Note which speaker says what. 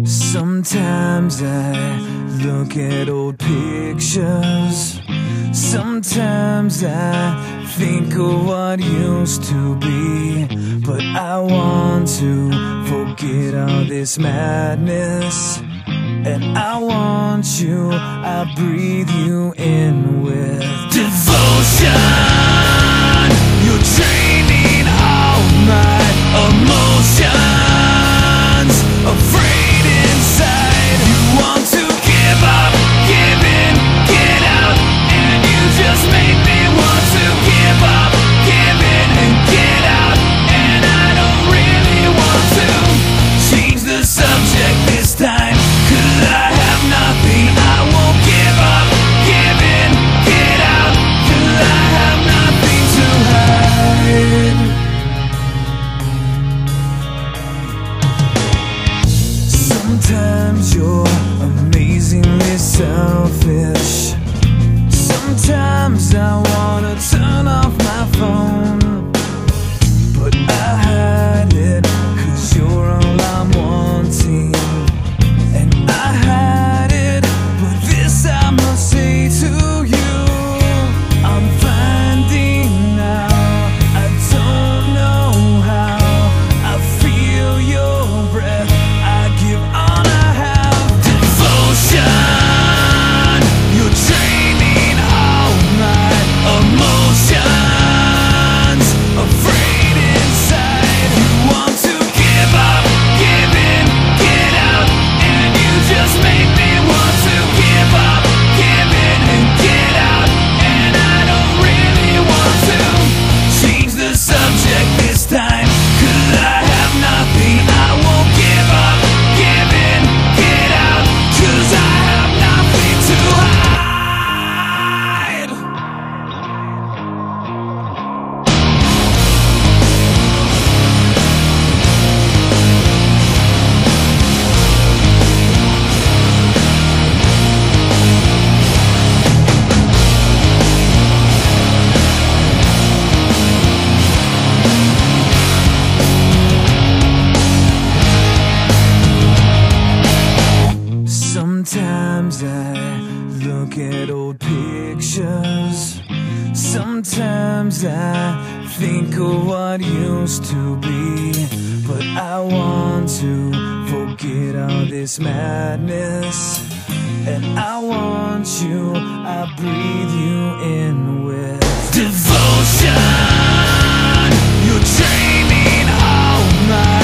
Speaker 1: Sometimes I look at old pictures. Sometimes I think of what used to be. But I want to forget all this madness. And I want you, I breathe you in with devotion. You're draining all my emotions. Afraid inside, you want to give up, give in, get out. And you just make me want to give up, give in, and get out. And I don't really want to change the subject this time, 'cause I have nothing. I won't give up, give in, get out, 'cause I have nothing to hide. Sometimes you're amazingly selfish. Sometimes I wanna turn off my phone, but I hide it 'cause you're all I'm wanting. And I hide it, but this I must say to you. I'm finding out, I don't know how. I feel your breath, I give all I have. Devotion, you're draining all my emotions. Afraid inside, you want to give up, give in, get out. And you just make me want to give up, give in, and get out. And I don't really want to change the subject this time, 'cause I have nothing. I won't give up, give in, get out, 'cause I have nothing to hide. Sometimes I look at old pictures. Sometimes I think of what used to be. But I want to forget all this madness. And I want you, I breathe you in with devotion. You're draining all my